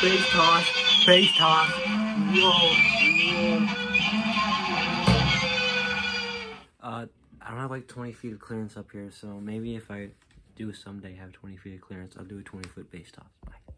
Base toss. Base toss. Whoa. I don't have like 20 feet of clearance up here, so maybe if I do someday have 20 feet of clearance, I'll do a 20-foot base toss. Bye.